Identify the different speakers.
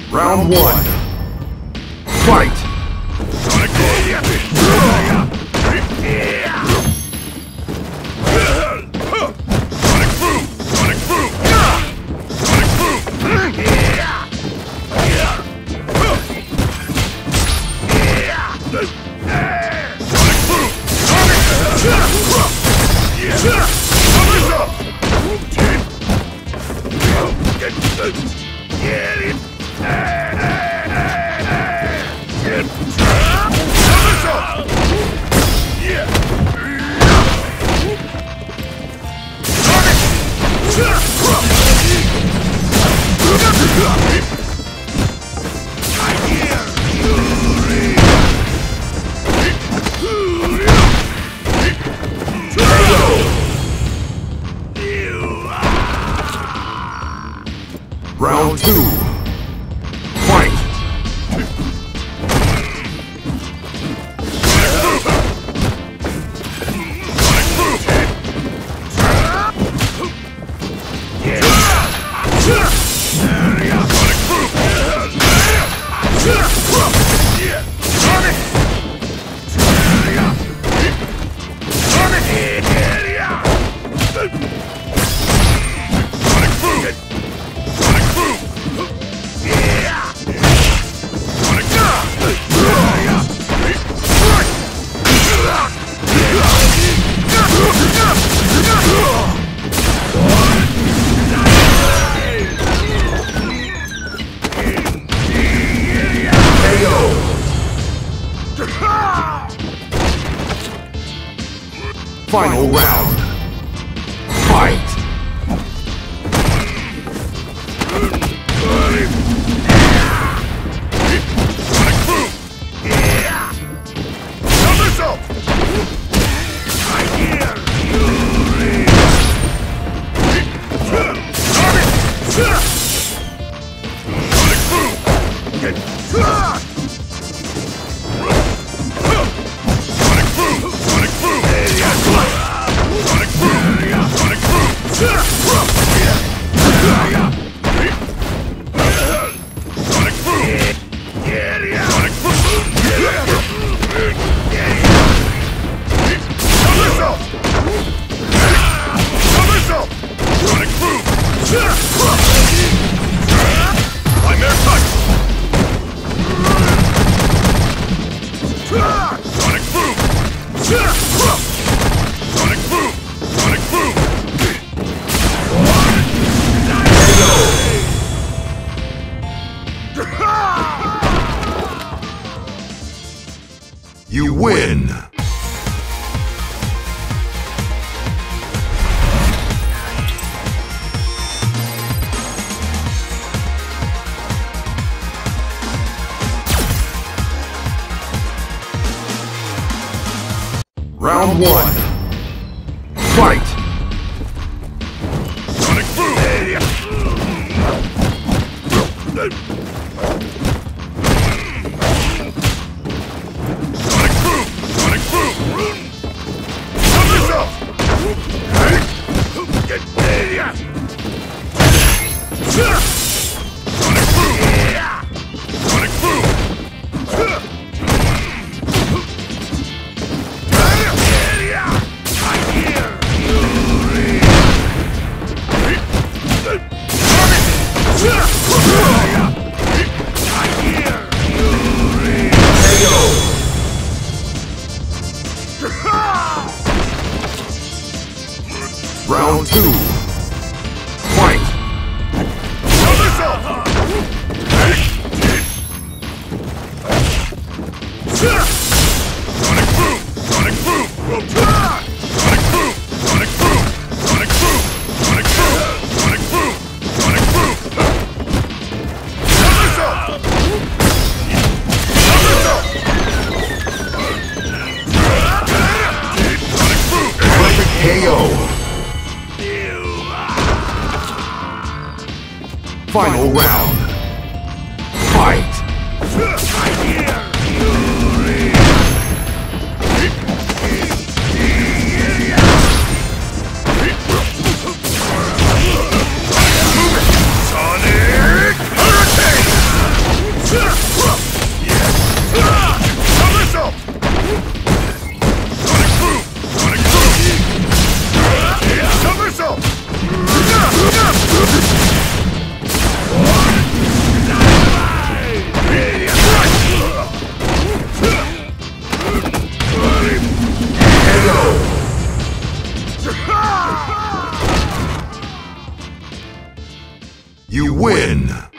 Speaker 1: Round one. Fight!
Speaker 2: Sonic Boom! Sonic Boom! Sonic Boom! Sonic Boom!
Speaker 1: Round two. Fight! Final round. Fight! You win! Round one. Fight!
Speaker 2: Sonic Boom! Sonic Boom! Sonic Boom! Help yourself! Get Sonic Boom! Sonic Boom!
Speaker 1: Round two. Fight!
Speaker 2: Sonic Boom! Sonic Boom! Sonic Boom! Sonic Boom! Sonic Boom! Sonic Boom! Sonic Boom! Sonic Boom!
Speaker 1: Perfect KO! Final round. Fight!
Speaker 2: Sonic Hurricane!
Speaker 1: You win!